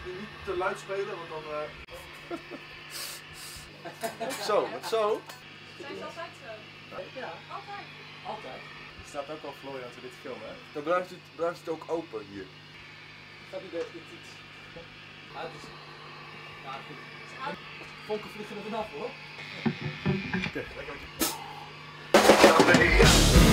niet te luid spelen, want dan... Zo, wat zo? Zijn ze altijd zo? Ja, Altijd. altijd. Er staat ook al Florian te dit filmen, hè? Dan blijft het ook open hier. Gaat niet dit iets. Ah, dus... Ja, goed. Vonken vliegen er vanaf hoor. Oké. Ja,